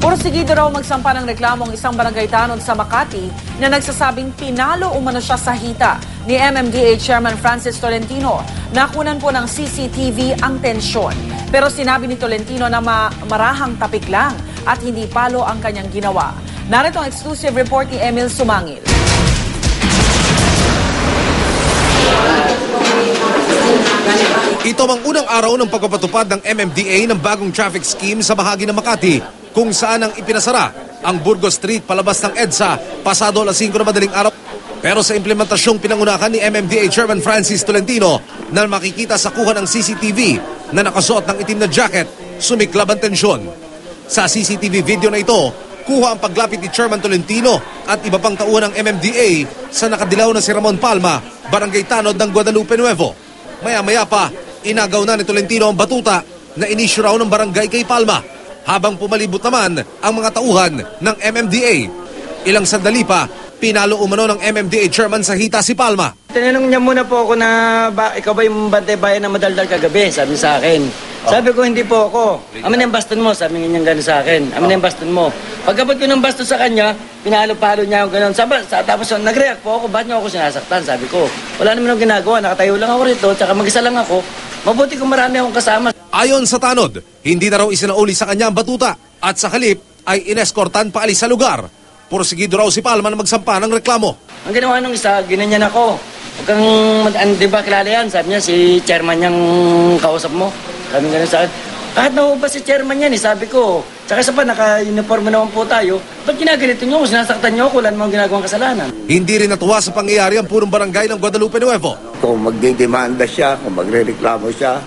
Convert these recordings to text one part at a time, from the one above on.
Porsigido raw magsampa ng reklamo ang isang barangay tanod sa Makati na nagsasabing pinalo umano siya sa hita ni MMDA Chairman Francis Tolentino. Nakunan po ng CCTV ang tensyon. Pero sinabi ni Tolentino na marahang tapik lang at hindi palo ang kanyang ginawa. Narito ang exclusive report ni Emil Sumangil. Ito ang unang araw ng pagpapatupad ng MMDA ng bagong traffic scheme sa bahagi ng Makati, kung saan ang ipinasara ang Burgos Street palabas ng EDSA pasado alas 5 na madaling araw. Pero sa implementasyong pinangunahan ni MMDA Chairman Francis Tolentino na makikita sa kuha ng CCTV na nakasuot ng itim na jacket, sumiklab ang tensyon. Sa CCTV video na ito, kuha ang paglapit ni Chairman Tolentino at iba pang tauhan ng MMDA sa nakadilaw na si Ramon Palma, barangay tanod ng Guadalupe Nuevo. Maya-maya pa, inagaw na ni Tolentino ang batuta na inisyu raw ng barangay kay Palma, habang pumalibot naman ang mga tauhan ng MMDA. Ilang sandali pa, pinalo umano ng MMDA chairman sa hita si Palma. Tinanong niya muna po ako na ikaw ba yung bantay bayan na madaldal kagabi, sabi sa akin. Sabi ko, hindi po ako. Amin na yung baston mo, sabi niya gano'n sa akin. Amin na yung baston mo. Pagkabot ko ng baston sa kanya, pinalo-palo niya yung gano'n. Tapos nag-react po ako, ba't niyo ako sinasaktan? Sabi ko, wala naman akong ginagawa, nakatayo lang ako rito, tsaka mag-isa lang ako. Mabuti kung marami akong kasama. Ayon sa tanod, hindi na raw isinauli sa kanya ang batuta at sa halip ay ineskortan paalis sa lugar. Porsigido raw si Palma na magsampa ng reklamo. Ang ginawa nung isa, ginanyan ako. Huwag kang, di ba kilala yan? Sabi niya, si chairman niyang kausap mo. Sabi nga sa akin, kahit naubas si chairman yan, sabi ko. Tsaka isa pa, naka-uniform naman po tayo. Ba't ginaganito niyo ako? Sinasaktan niyo ako, wala namang ginagawang kasalanan. Hindi rin natuwa sa pangyayari ang purong barangay ng Guadalupe Nuevo. Kung magdidemanda siya, kung magre-reklamo siya,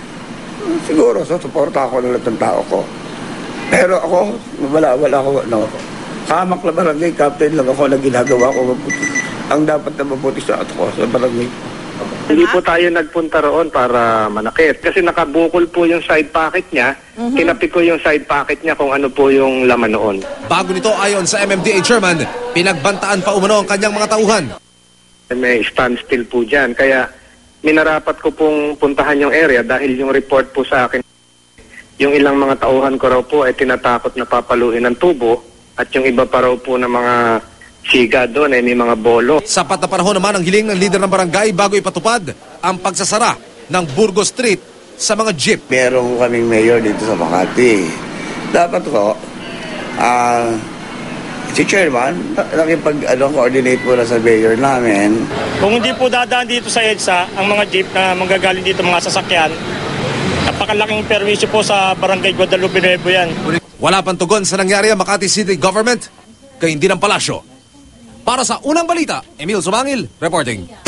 siguro, susuporta ako ng lahat ng tao ko. Pero ako, wala ako. Kamak na barangay captain lang ako na ginagawa ko mabuti. Ang dapat na mabuti sa ato ko, sa barangay. Hindi po tayo nagpunta roon para manakit. Kasi nakabukol po yung side pocket niya. Kinapit ko yung side pocket niya kung ano po yung laman noon. Bago nito, ayon sa MMDA chairman, pinagbantaan pa umano ang kanyang mga tauhan. May standstill po dyan. Kaya minarapat ko pong puntahan yung area dahil yung report po sa akin, yung ilang mga tauhan ko raw po ay tinatakot na papaluin ng tubo at yung iba pa raw po na mga siga doon ay may mga bolo. Sapat na panahon naman ang hiling ng leader ng barangay bago ipatupad ang pagsasara ng Burgos Street sa mga jeep. Meron kaming mayor dito sa Makati. Dapat ko, si chairman, nakipag-coordinate po na sa mayor namin. Kung hindi po dadaan dito sa EDSA, ang mga jeep na manggagaling dito mga sasakyan, napakalaking perwisyo po sa barangay Guadalupe Nuevo yan. Wala pang tugon sa nangyari ang Makati City Government, kaya hindi ng palasyo. Para sa Unang Balita, Emil Sumangil, reporting.